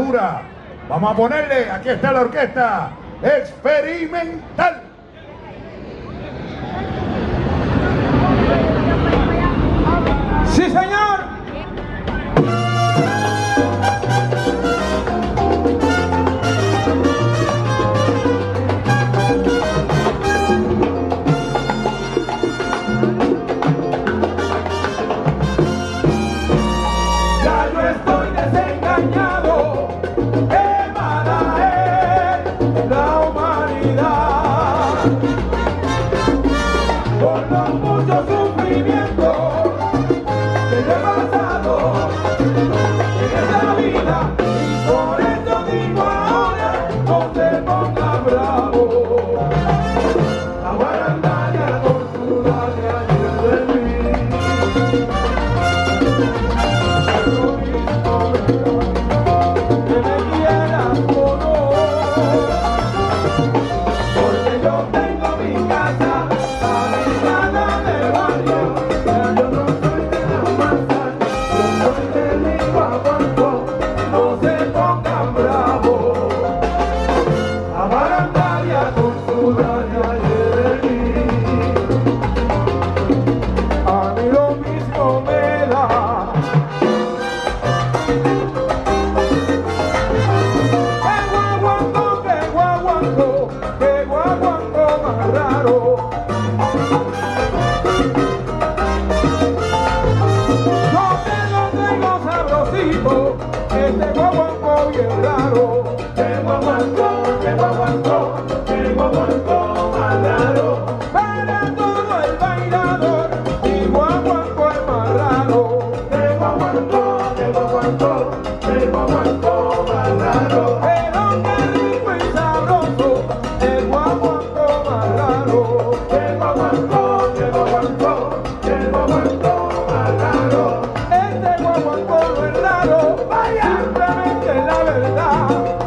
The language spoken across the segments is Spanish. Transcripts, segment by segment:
dura. Vamos a ponerle, aquí está la orquesta experimental. ¡Sí, señor! Ya yo estoy desengañado, ¿qué va a traer la humanidad? Por los muchos sufrimientos que yo he pasado en esta vida, y por eso digo ahora, no se ponga bravo. La guarandaria tortura de ayer de mí. Que me quieras o no, porque yo tengo mi casa habitada del barrio. Ya yo no soy de la masa, yo soy de mi guaguancó. No se pongan bravos, la barandaria tortura de ayer de mí. A mí lo mismo me da. Qué guaguancó más raro. Yo tengo sabrosito, este guaguancó bien raro. Qué guaguancó más raro. Para todo el bailador, mi guaguancó es más raro. Qué guaguancó más raro. Pero qué rico y sabroso, el guaguancó más raro. Qué guaguancó más raro. Este guaguancó no es raro, vaya, simplemente la verdad.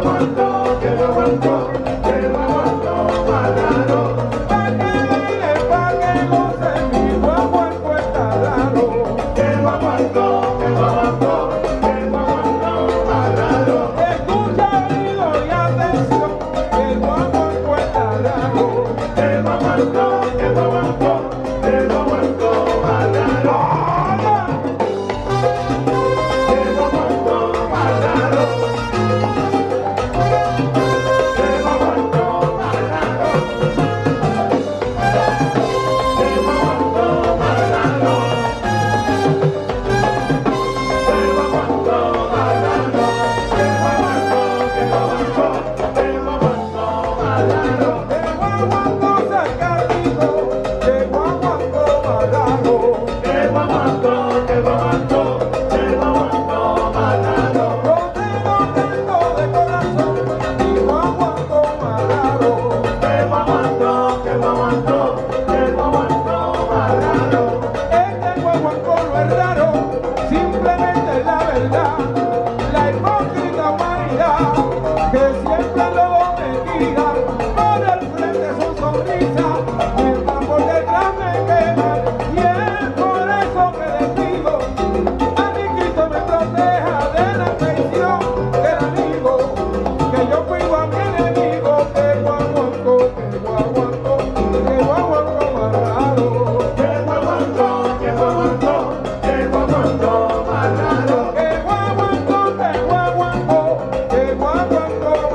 guaguancó, que guaguancó, que guaguancó más raro. Pa' que baile, pa' que goce, mi guaguancó está raro. Que guaguancó, que guaguancó, que guaguancó más raro. Escucha oído y atención, que guaguancó está raro. Que guaguancó, que guaguancó, que guaguancó más raro. Que guaguancó más raro. Que guaguancó más raro. Que guaguancó más raro. Que guaguancó más raro. Que guaguancó, que guaguancó, que guaguancó más raro. Que guaguancó sacadito, que guaguancó más raro. Que guaguancó, que guaguancó, que guaguancó más raro. Yo tengo tanto de corazón, mi guaguancó más raro. Que guaguancó, que guaguancó, que guaguancó más raro. Este guaguancó no es raro, simplemente es la verdad. La hipócrita humanidad que siempre luego me tira por el frente su sonrisa, mientras por detrás me quema. Y es por eso que les digo, a mi Cristo me proteja de la traición del amigo, que yo cuido a mi enemigo. Que guaguancó, que guaguancó, que guaguancó más raro. Que guaguancó, que guaguancó, que guaguancó más raro. Que guaguancó, que guaguancó, que guaguancó